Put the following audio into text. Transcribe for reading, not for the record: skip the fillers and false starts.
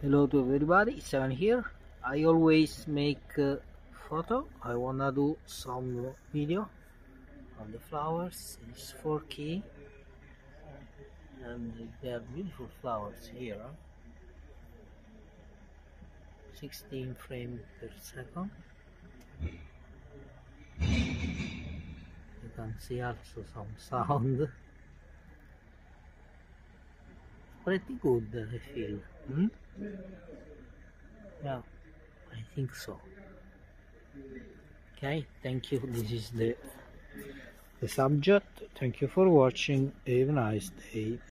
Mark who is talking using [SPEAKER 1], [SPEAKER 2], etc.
[SPEAKER 1] Hello to everybody, Seven here. I always make photo. I wanna do some video on the flowers. It's 4K and they are beautiful flowers here. 16 frames per second. You can see also some sound. Pretty good, I feel. Yeah, I think so. Okay, thank you. This is the subject. Thank you for watching. Have a nice day.